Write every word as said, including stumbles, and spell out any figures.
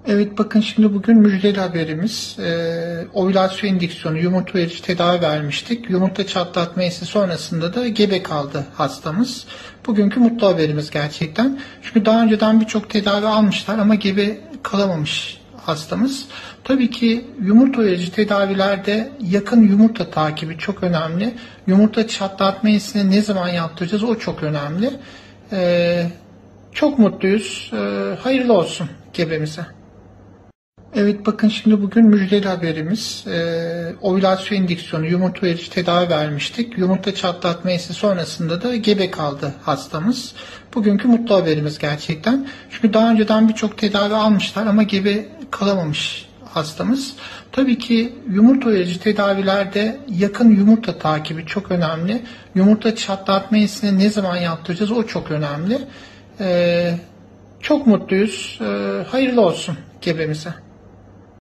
Evet, bakın şimdi bugün müjdeli haberimiz. Ee, ovülasyon indüksiyonu yumurta verici tedavi vermiştik. Yumurta çatlatma sonrasında da gebe kaldı hastamız. Bugünkü mutlu haberimiz gerçekten. Çünkü daha önceden birçok tedavi almışlar ama gebe kalamamış hastamız. Tabii ki yumurta verici tedavilerde yakın yumurta takibi çok önemli. Yumurta çatlatma ne zaman yaptıracağız o çok önemli. Ee, çok mutluyuz. Ee, hayırlı olsun gebemize. Evet, bakın şimdi bugün müjdeli haberimiz. Ee, ovülasyon indüksiyonu yumurta verici tedavi vermiştik. Yumurta çatlatma sonrasında da gebe kaldı hastamız. Bugünkü mutlu haberimiz gerçekten. Çünkü daha önceden birçok tedavi almışlar ama gebe kalamamış hastamız. Tabii ki yumurta verici tedavilerde yakın yumurta takibi çok önemli. Yumurta çatlatma ne zaman yaptıracağız o çok önemli. Ee, çok mutluyuz. Ee, hayırlı olsun gebemize.